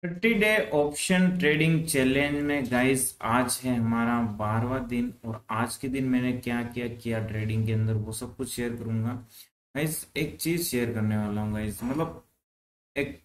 30 day option trading challenge में guys आज है हमारा 12वां दिन। और आज के दिन मैंने क्या क्या किया ट्रेडिंग के अंदर वो सब कुछ शेयर करूंगा गाइस। एक चीज शेयर करने वाला हूँ गाइस, मतलब एक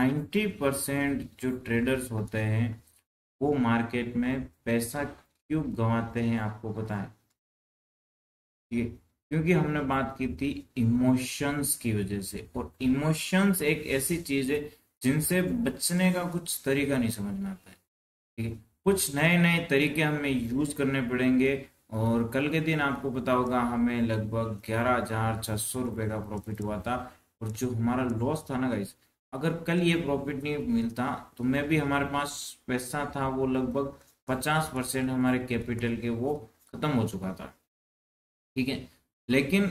90% जो ट्रेडर्स होते हैं वो मार्केट में पैसा क्यों गंवाते हैं आपको पता है? ठीक है, क्योंकि हमने बात की थी इमोशंस की वजह से। और इमोशंस एक ऐसी चीज है जिनसे बचने का कुछ तरीका नहीं समझ में आता है। ठीक है, कुछ नए नए तरीके हमें यूज करने पड़ेंगे। और कल के दिन आपको पता होगा हमें लगभग 11,600 रुपये का प्रॉफिट हुआ था। और जो हमारा लॉस था ना गाइस, अगर कल ये प्रॉफिट नहीं मिलता तो मैं भी, हमारे पास पैसा था वो लगभग 50% हमारे कैपिटल के वो खत्म हो चुका था। ठीक है, लेकिन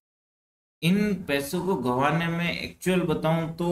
इन पैसों को गंवाने में एक्चुअल बताऊं तो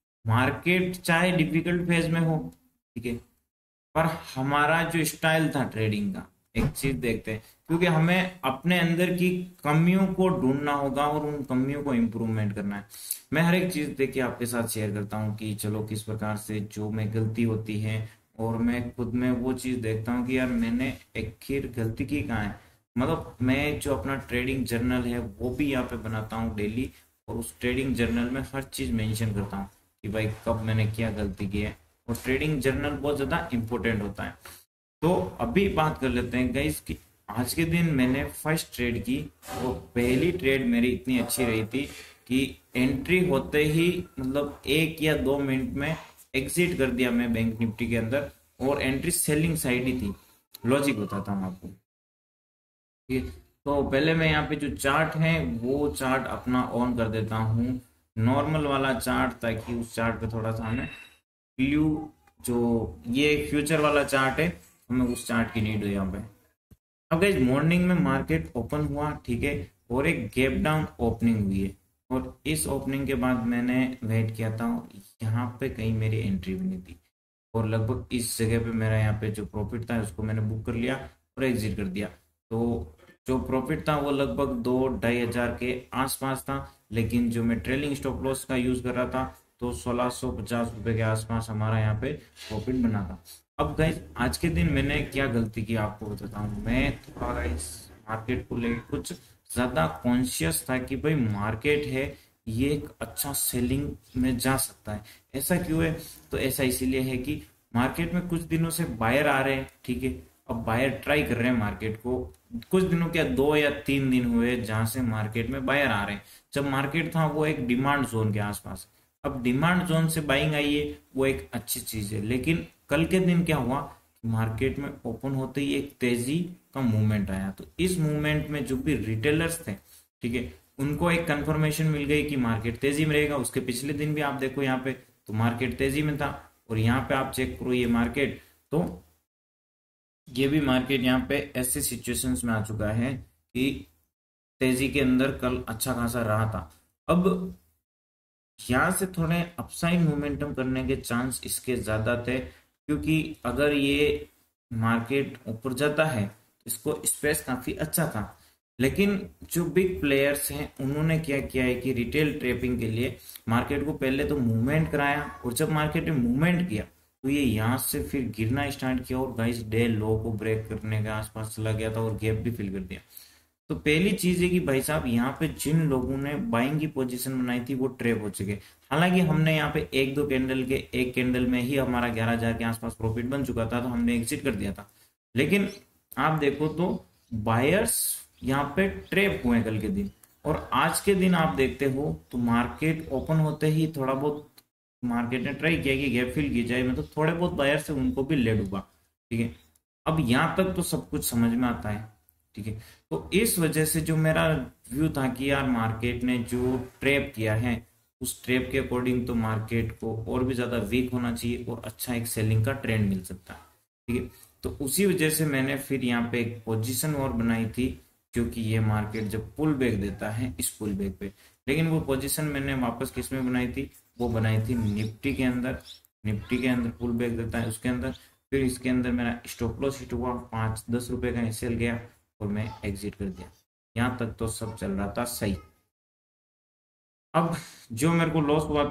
मार्केट चाहे डिफिकल्ट फेज में हो, ठीक है, पर हमारा जो स्टाइल था ट्रेडिंग का, एक चीज देखते हैं, क्योंकि हमें अपने अंदर की कमियों को ढूंढना होगा और उन कमियों को इम्प्रूवमेंट करना है। मैं हर एक चीज देख के आपके साथ शेयर करता हूँ कि चलो किस प्रकार से जो मैं गलती होती है, और मैं खुद में वो चीज देखता हूँ कि यार मैंने आखिर गलती की कहाँ है। मतलब मैं जो अपना ट्रेडिंग जर्नल है वो भी यहाँ पे बनाता हूँ डेली। और उस ट्रेडिंग जर्नल में हर चीज मेंशन करता हूँ कि भाई कब मैंने क्या गलती की है। और ट्रेडिंग जर्नल बहुत ज्यादा इंपॉर्टेंट होता है। तो अभी बात कर लेते हैं गाइस कि आज के दिन मैंने फर्स्ट ट्रेड की। वो पहली ट्रेड मेरी इतनी अच्छी रही थी कि एंट्री होते ही मतलब 1 या 2 मिनट में एग्जिट कर दिया मैं बैंक निफ्टी के अंदर। और एंट्री सेलिंग साइड ही थी, लॉजिक बताता हूँ आपको। ठीक है, तो पहले मैं यहाँ पे जो चार्ट है वो चार्ट अपना ऑन कर देता हूँ, नॉर्मल वाला चार्ट, ताकि उस चार्ट पे थोड़ा सा हमें ब्लू, जो ये फ्यूचर वाला चार्ट है, हमें उस चार्ट की नीड है यहाँ पे। अब गाइस मॉर्निंग में मार्केट ओपन हुआ, ठीक है, और एक गैप डाउन ओपनिंग हुई है। और इस ओपनिंग के बाद मैंने वेट किया था, यहाँ पे कहीं मेरी एंट्री बनी थी। और लगभग इस जगह पे मेरा यहाँ पे जो प्रॉफिट था उसको मैंने बुक कर लिया और एग्जिट कर दिया। तो जो प्रॉफिट था वो लगभग 2-2.5 हजार के आसपास था। लेकिन जो मैं ट्रेलिंग स्टॉप लॉस का यूज कर रहा था तो 1650 रुपये के आसपास हमारा यहाँ पे प्रॉफिट बना था। अब गाइस आज के दिन मैंने क्या गलती की आपको बताता हूँ। मैं थोड़ा गाइस मार्केट को लेकर कुछ ज्यादा कॉन्शियस था कि भाई मार्केट है, ये एक अच्छा सेलिंग में जा सकता है। ऐसा क्यों है? तो ऐसा इसीलिए है कि मार्केट में कुछ दिनों से बायर आ रहे हैं, ठीक है। अब बायर ट्राई कर रहे हैं मार्केट को, कुछ दिनों, क्या 2 या 3 दिन हुए जहां से मार्केट में बायर आ रहे हैं। जब मार्केट था वो एक डिमांड जोन के आसपास, अब डिमांड जोन से बाइंग आई है, वो एक अच्छी चीज है। लेकिन कल के दिन क्या हुआ, मार्केट में ओपन होते ही एक तेजी का मूवमेंट आया। तो इस मूवमेंट में जो भी रिटेलर्स थे, ठीक है, उनको एक कंफर्मेशन मिल गई कि मार्केट तेजी में रहेगा। उसके पिछले दिन भी आप देखो यहाँ पे तो मार्केट तेजी में था। और यहाँ पे आप चेक करो ये मार्केट, तो ये भी मार्केट यहाँ पे ऐसे सिचुएशंस में आ चुका है कि तेजी के अंदर कल अच्छा खासा रहा था। अब यहाँ से थोड़े अपसाइड मोमेंटम करने के चांस इसके ज्यादा थे, क्योंकि अगर ये मार्केट ऊपर जाता है तो इसको स्पेस काफी अच्छा था। लेकिन जो बिग प्लेयर्स हैं उन्होंने क्या किया है कि रिटेल ट्रेपिंग के लिए मार्केट को पहले तो मूवमेंट कराया, और जब मार्केट ने मूवमेंट किया तो ये यहाँ से फिर गिरना स्टार्ट किया और गाइस डे लो को ब्रेक करने के आसपास चला गया था और गैप भी फिल कर दिया। तो पहली चीज है कि भाई साहब यहाँ पे जिन लोगों ने बाइंग की पोजीशन बनाई थी वो ट्रैप हो चुके। हालांकि हमने यहाँ पे 1-2 कैंडल के, एक कैंडल में ही हमारा 11,000 के आसपास प्रॉफिट बन चुका था, तो हमने एग्जिट कर दिया था। लेकिन आप देखो तो बायर्स यहाँ पे ट्रैप हुए कल के दिन। और आज के दिन आप देखते हो तो मार्केट ओपन होते ही थोड़ा बहुत मार्केट ने ट्राई किया कि गैप फिल की जाए, मतलब थोड़े बहुत बायर्स है उनको भी लेट हुआ। ठीक है, अब यहाँ तक तो सब कुछ समझ में आता है। ठीक है, तो इस वजह से जो मेरा व्यू था कि यार मार्केट ने जो ट्रैप किया है उस ट्रैप के अकॉर्डिंग तो मार्केट को और भी ज्यादा वीक होना चाहिए और अच्छा एक सेलिंग का ट्रेंड मिल सकता है। ठीक है, तो उसी वजह से मैंने फिर यहाँ पे एक पोजीशन और बनाई थी, क्योंकि ये मार्केट जब पुल बैक देता है इस पुल बैक पे। लेकिन वो पोजीशन मैंने वापस किस में बनाई थी, वो बनाई थी निफ्टी के अंदर। निफ्टी के अंदर पुल बैक देता है उसके अंदर, फिर इसके अंदर मेरा स्टॉप लॉस हिट हुआ, 5-10 रुपए का एसएल गया और मैं एग्जिट कर दिया। यहाँ तक तो सब चल रहा था सही। अब जो मेरे को लॉस हुआ था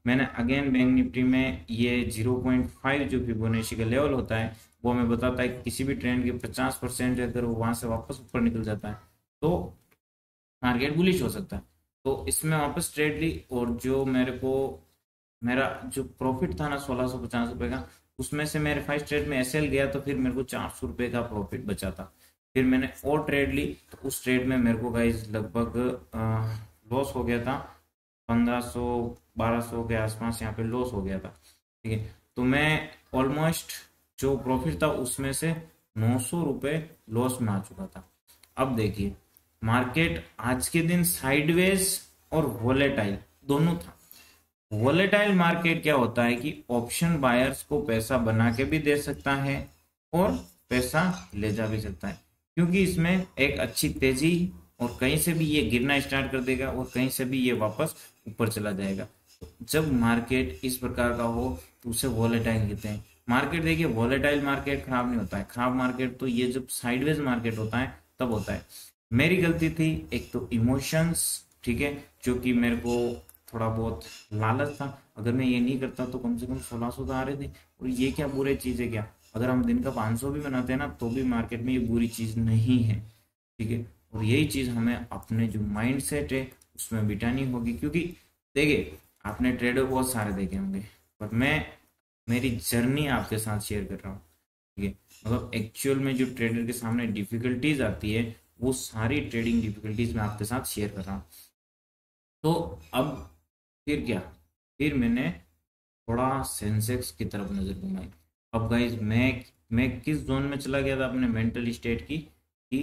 मैंने अगेन बैंक निफ्टी में ये 0.5 जो फिबोनाची का लेवल होता है वो हमें बताता है कि किसी भी ट्रेंड के 50% अगर वो वहां से वापस ऊपर निकल जाता है तो मार्केट बुलिश हो सकता है। तो इसमें वापस ट्रेड ली, और जो मेरे को मेरा जो प्रॉफिट था ना 1650 रुपये का, उसमें से मेरे फर्स्ट ट्रेड में एसएल गया तो फिर मेरे को 400 रुपये का प्रॉफिट बचा था। फिर मैंने और ट्रेड ली तो उस ट्रेड में मेरे को गाइज लगभग लॉस हो गया था, 1500 1200 के आसपास यहाँ पे लॉस हो गया था। ठीक है, तो मैं ऑलमोस्ट जो प्रॉफिट था उसमें से 900 रुपये लॉस में आ चुका था। अब देखिए मार्केट आज के दिन साइडवेज और वोलेटाइल दोनों था। वोलेटाइल मार्केट क्या होता है कि ऑप्शन बायर्स को पैसा बना के भी दे सकता है और पैसा ले जा भी सकता है, क्योंकि इसमें एक अच्छी तेजी और कहीं से भी ये गिरना स्टार्ट कर देगा और कहीं से भी ये वापस ऊपर चला जाएगा। जब मार्केट इस प्रकार का हो तो उसे वोलेटाइल कहते हैं। मार्केट देखिए वोलेटाइल मार्केट खराब नहीं होता है, खराब मार्केट तो ये जब साइडवेज मार्केट होता है तब होता है। मेरी गलती थी एक तो इमोशंस, ठीक है, जो कि मेरे को थोड़ा बहुत लालच था। अगर मैं ये नहीं करता तो कम से कम 1600 तो आ रहे थे, और ये क्या बुरे चीज है क्या? अगर हम दिन का 500 भी बनाते हैं ना तो भी मार्केट में ये बुरी चीज नहीं है। ठीक है, और यही चीज हमें अपने जो माइंड सेट है उसमें बिठानी होगी, क्योंकि देखिए आपने ट्रेडर बहुत सारे देखे होंगे, पर मैं मेरी जर्नी आपके साथ शेयर कर रहा हूँ। ठीक है, मतलब एक्चुअल में जो ट्रेडर के सामने डिफिकल्टीज आती है वो सारी ट्रेडिंग डिफिकल्टीज मैं आपके साथ शेयर कर रहा हूँ। तो अब फिर क्या, फिर मैंने थोड़ा सेंसेक्स की तरफ नजर घुमाई। अब गाइज मैं किस जोन में चला गया था अपने मेंटल स्टेट की, कि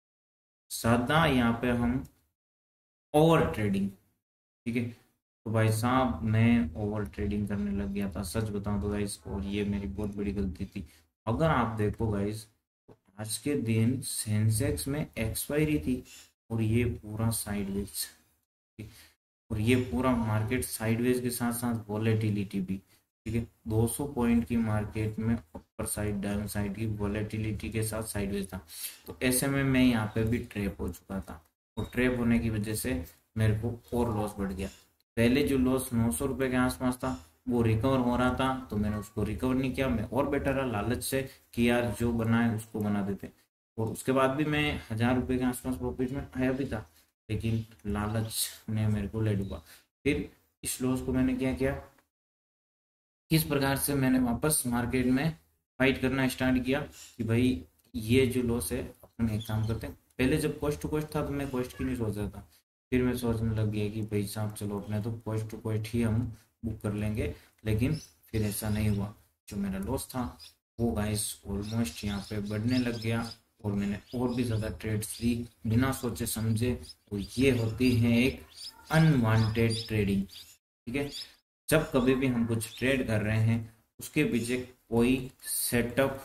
सादा यहाँ पे हम ओवर ट्रेडिंग। ठीक है, तो भाई साहब मैं ओवर ट्रेडिंग करने लग गया था, सच बताऊं तो गाइस, और ये मेरी बहुत बड़ी गलती थी। अगर आप देखो गाइस तो आज के दिन सेंसेक्स में एक्सपायरी थी और ये पूरा साइडवेज, और ये पूरा मार्केट साइडवेज के साथ साथ वॉलेटिलिटी भी। ठीक है, 200 पॉइंट की मार्केट में अपर साइड डाउन साइड की वॉलेटिलिटी के साथ साइडवेज था। तो ऐसे में मैं यहाँ पे भी ट्रैप हो चुका था, और ट्रैप होने की वजह से मेरे को और लॉस बढ़ गया। पहले जो लॉस 900 रुपये के आसपास था वो रिकवर हो रहा था, तो मैंने उसको रिकवर नहीं किया, मैं और बेटर रहा लालच से कि यार जो बना है उसको बना देते। और उसके बाद भी मैं 1000 रुपये के आसपास प्रॉफिट में आया भी था, लेकिन लालच ने मेरे को ले डूबा। फिर इस लॉस को मैंने क्या किया, किस प्रकार से मैंने वापस मार्केट में फाइट करना स्टार्ट किया कि भाई ये जो लॉस है अपन एक काम करते हैं। पहले जब कॉस्ट टू कॉस्ट था तो मैं कॉस्ट की नहीं सोच रहा था, फिर मैं सोचने लग गया कि भाई साहब चलो अपने तो कॉस्ट टू कॉस्ट ही हम बुक कर लेंगे, लेकिन फिर ऐसा नहीं हुआ। जो मेरा लॉस था वो गाइस ऑलमोस्ट यहाँ पे बढ़ने लग गया, और मैंने और भी ज़्यादा ट्रेड्स ली बिना सोचे समझे। और ये होती है एक अनवांटेड ट्रेडिंग। ठीक है, जब कभी भी हम कुछ ट्रेड कर रहे हैं उसके पीछे कोई सेटअप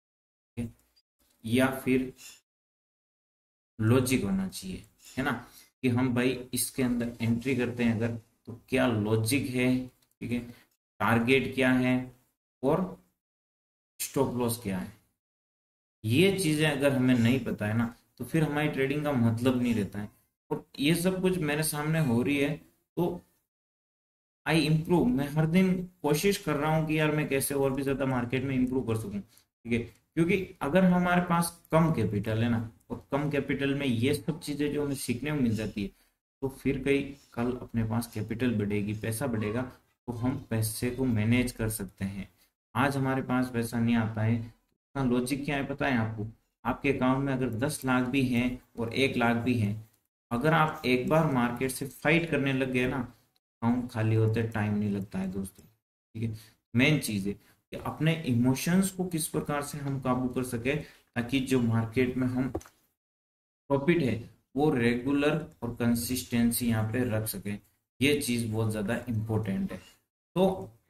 या फिर लॉजिक होना चाहिए, है ना, कि हम भाई इसके अंदर एंट्री करते हैं अगर, तो क्या लॉजिक है, ठीक है, टारगेट क्या है और स्टॉप लॉस क्या है। ये चीजें अगर हमें नहीं पता है ना तो फिर हमारी ट्रेडिंग का मतलब नहीं रहता है। और ये सब कुछ मेरे सामने हो रही है तो आई इम्प्रूव, मैं हर दिन कोशिश कर रहा हूँ कि यार मैं कैसे और भी ज्यादा मार्केट में इम्प्रूव कर सकूं। ठीक है, क्योंकि अगर हमारे पास कम कैपिटल है ना, और कम कैपिटल में ये सब चीजें जो हमें सीखने में मिल जाती है, तो फिर कई कल अपने पास कैपिटल बढ़ेगी, पैसा बढ़ेगा, तो हम पैसे को मैनेज कर सकते हैं। आज हमारे पास पैसा नहीं आता है, इसका लॉजिक क्या है पता है आपको? आपके अकाउंट में अगर 10 लाख भी हैं और 1 लाख भी हैं, अगर आप एक बार मार्केट से फाइट करने लग गए ना, अकाउंट खाली होते टाइम नहीं लगता है दोस्तों। ठीक है, मेन चीज है कि अपने इमोशंस को किस प्रकार से हम काबू कर सके, ताकि जो मार्केट में हम प्रॉफिट है वो रेगुलर और कंसिस्टेंसी यहाँ पे रख सके। ये चीज बहुत ज्यादा इम्पोर्टेंट है। तो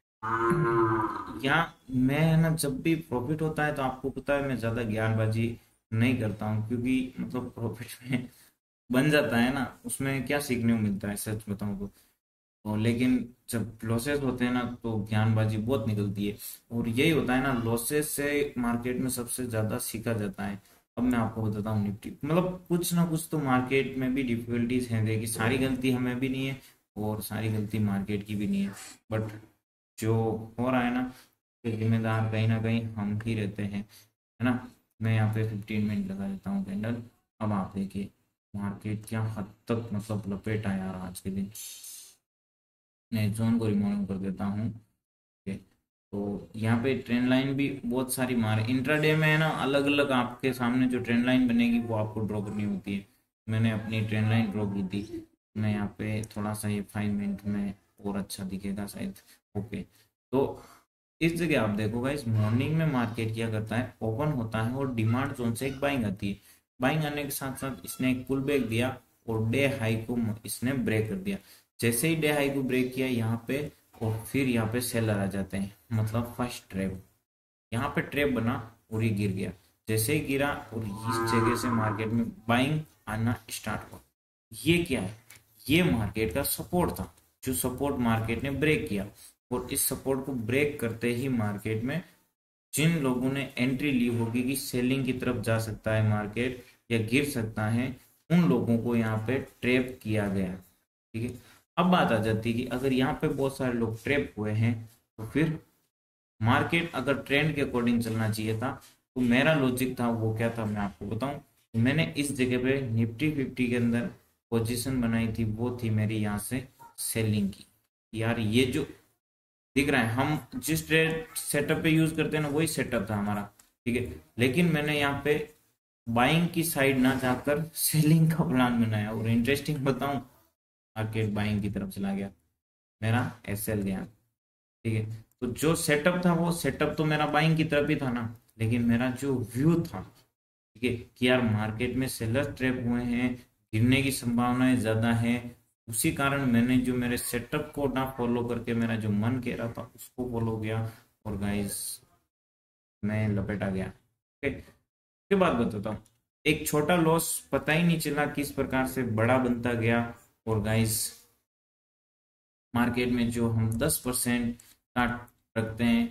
यहाँ मैं है ना, जब भी प्रॉफिट होता है तो आपको पता है मैं ज्यादा ज्ञानबाजी नहीं करता हूँ, क्योंकि मतलब प्रॉफिट में बन जाता है ना, उसमें क्या सीखने को मिलता है सच बताऊं तो लेकिन जब लॉसेस होते हैं ना तो ज्ञानबाजी बहुत निकलती है। और यही होता है ना, लॉसेस से मार्केट में सबसे ज्यादा सीखा जाता है। अब मैं आपको बताता हूँ निफ्टी, मतलब कुछ ना कुछ तो मार्केट में भी डिफिकल्टीज हैं, देखिए सारी गलती हमें भी नहीं है, और सारी गलती मार्केट की भी नहीं है, बट जो हो रहा है ना, उसके जिम्मेदार कहीं ना कहीं हम ही रहते हैं, है ना। मैं यहाँ पे 15 मिनट लगा देता हूँ कैंडल। अब आप देखिए मार्केट क्या हद तक मतलब लपेट आया यार आज के दिन। मैं जोन को रिमूव कर देता हूँ। ओके, तो यहाँ पे ट्रेंड लाइन भी बहुत सारी मारे इंट्राडे में, है ना। अलग अलग आपके सामने जो ट्रेंड लाइन बनेगी वो आपको ड्रॉ करनी होती है। मैंने अपनी ट्रेंड लाइन ड्रॉ की थी। मैं यहाँ पे थोड़ा सा ये 5 मिनट में और अच्छा दिखेगा शायद। ओके, तो इस जगह आप देखोगा इस मॉर्निंग में मार्केट क्या करता है, ओपन होता है और डिमांड जोन से एक बाइंग आती है। बाइंग आने के साथ साथ इसने एक पुल बैक दिया और डे हाई को इसने ब्रेक कर दिया। जैसे ही डे हाई को ब्रेक किया यहाँ पे, और फिर यहाँ पे सेलर आ जाते हैं, मतलब फर्स्ट ट्रैप। यहाँ पे ट्रैप बना और ये गिर गया। जैसे ही गिरा और इस जगह से मार्केट में बाइंग आना स्टार्ट हुआ। ये क्या है, ये मार्केट का सपोर्ट था, जो सपोर्ट मार्केट ने ब्रेक किया। और इस सपोर्ट को ब्रेक करते ही मार्केट में जिन लोगों ने एंट्री ली होगी कि सेलिंग की तरफ जा सकता है मार्केट या गिर सकता है, उन लोगों को यहाँ पे ट्रैप किया गया। ठीक है, अब बात आ जाती है कि अगर यहाँ पे बहुत सारे लोग ट्रैप हुए हैं तो फिर मार्केट अगर ट्रेंड के अकॉर्डिंग चलना चाहिए था। तो मेरा लॉजिक था वो क्या था, मैं आपको बताऊं। तो मैंने इस जगह पे निफ्टी 50 के अंदर पोजीशन बनाई थी, वो थी मेरी यहाँ से सेलिंग की। यार ये जो दिख रहा है, हम जिस ट्रेड सेटअप पे यूज करते हैं ना, वही सेटअप था हमारा। ठीक है, लेकिन मैंने यहाँ पे बाइंग की साइड ना जाकर सेलिंग का प्लान बनाया। और इंटरेस्टिंग बताऊं, मार्केट बाइंग की तरफ चला गया, मेरा एसएल गया। ठीक है, तो जो सेटअप था वो सेटअप तो मेरा बाइंग की तरफ ही था ना, लेकिन मेरा जो व्यू था, ठीक है, कि यार मार्केट में सेलर ट्रैप हुए हैं, गिरने की संभावनाएं ज्यादा है, उसी कारण मैंने जो मेरे सेटअप को ना फॉलो करके मेरा जो मन कह रहा था उसको फॉलो किया। और गाइस मैं लपेटा गया। ओके, के बाद बताता हूँ, एक छोटा लॉस पता ही नहीं चला किस प्रकार से बड़ा बनता गया। और गाइस मार्केट में जो हम 10% का रखते हैं,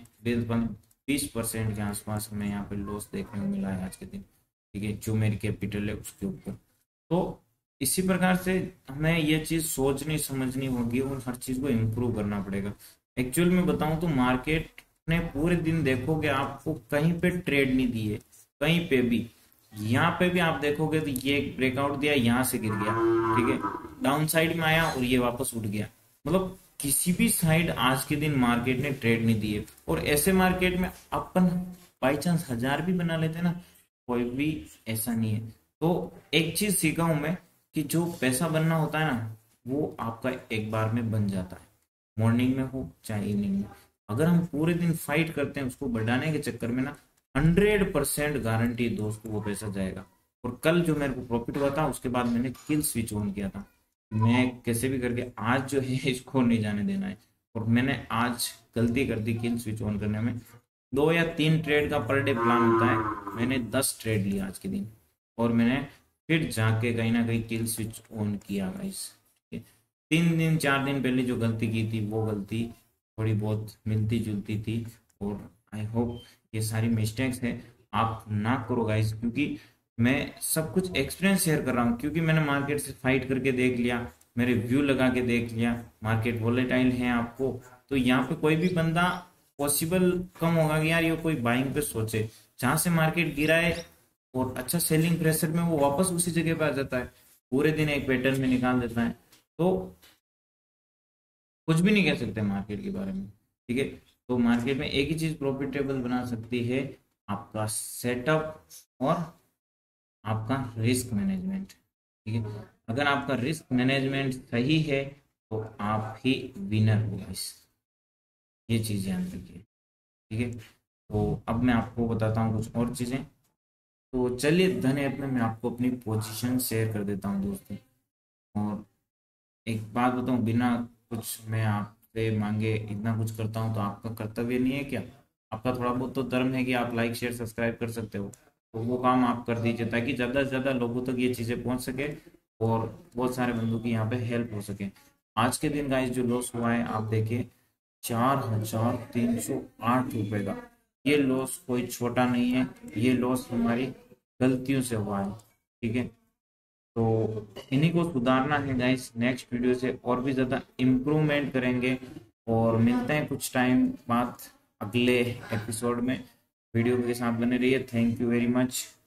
20% के आसपास हमें यहाँ पे लॉस देखने को मिला है आज के दिन। ठीक है, जो मेरी कैपिटल है उसके ऊपर। तो इसी प्रकार से हमें ये चीज सोचनी समझनी होगी और हर चीज को इम्प्रूव करना पड़ेगा। एक्चुअल में बताऊं तो मार्केट ने पूरे दिन देखोगे आपको कहीं पे ट्रेड नहीं दी है, कहीं पे भी। यहाँ पे भी आप देखोगे तो ये ब्रेकआउट दिया, यहाँ से गिर गया। ठीक है, डाउन साइड में आया और ये वापस उठ गया। मतलब किसी भी साइड आज के दिन मार्केट ने ट्रेड नहीं दिए। और ऐसे मार्केट में अपन बाई चांस 1000 भी बना लेते ना, कोई भी ऐसा नहीं है। तो एक चीज सीखा हूं मैं कि जो पैसा बनना होता है ना, वो आपका एक बार में बन जाता है, मॉर्निंग में हो चाहे इवनिंग में। अगर हम पूरे दिन फाइट करते हैं उसको बढ़ाने के चक्कर में ना, 100% गारंटी दोस्त वो पैसा जाएगा। और कल जो मेरे को प्रॉफिट हुआ था उसके बाद मैंने किल स्विच ऑन किया था। मैं कैसे भी करके आज जो है इसको नहीं जाने देना है। और मैंने आज गलती कर दी किल स्विच ऑन करने में। 2 या 3 ट्रेड का पर डे प्लान होता है, मैंने 10 ट्रेड लिया आज के दिन। और मैंने फिर जाके कहीं ना कहीं किल स्विच ऑन किया गाइस। 3 दिन 4 दिन पहले जो गलती की थी वो गलती थोड़ी बहुत मिलती जुलती थी। और आई होप ये सारी मिस्टेक्स है आप ना करो गाइस, क्योंकि मैं सब कुछ एक्सपीरियंस शेयर कर रहा हूँ। क्योंकि मैंने मार्केट से फाइट करके देख लिया, मेरे व्यू लगा के देख लिया, मार्केट वोलेटाइल है आपको। तो यहाँ पे कोई भी बंदा पॉसिबल कम होगा कि यार ये कोई बाइंग पे सोचे। जहां से मार्केट गिरा है और अच्छा सेलिंग प्रेशर में वो वापस उसी जगह पे आ जाता है, पूरे दिन एक पैटर्न में निकाल देता है। तो कुछ भी नहीं कह सकते मार्केट के बारे में। ठीक है, तो मार्केट में एक ही चीज प्रॉफिटेबल बना सकती है, आपका सेटअप और आपका रिस्क मैनेजमेंट। ठीक है, अगर आपका रिस्क मैनेजमेंट सही है तो आप ही विनर हो इस, ये चीज ध्यान रखिए। ठीक है, तो अब मैं आपको बताता हूँ कुछ और चीजें। तो चलिए धन ऐप में मैं आपको अपनी पोजीशन शेयर कर देता हूँ दोस्तों। और एक बात बताऊँ, बिना कुछ मैं आपसे मांगे इतना कुछ करता हूँ तो आपका कर्तव्य नहीं है क्या? आपका थोड़ा बहुत तो धर्म है कि आप लाइक शेयर सब्सक्राइब कर सकते हो। तो वो काम आप कर दीजिए ताकि ज़्यादा से ज़्यादा लोगों तक ये चीज़ें पहुँच सके और बहुत सारे बंदों की यहाँ पे हेल्प हो सके। आज के दिन गाइस जो लॉस हुआ है आप देखिए, 4308 रुपये का। ये लॉस कोई छोटा नहीं है, ये लॉस हमारी गलतियों से हुआ है। ठीक है, तो इन्हीं को सुधारना है गाइस। नेक्स्ट वीडियो से और भी ज़्यादा इम्प्रूवमेंट करेंगे और मिलते हैं कुछ टाइम बाद अगले एपिसोड में। वीडियो के साथ बने रहिए। Thank you very much.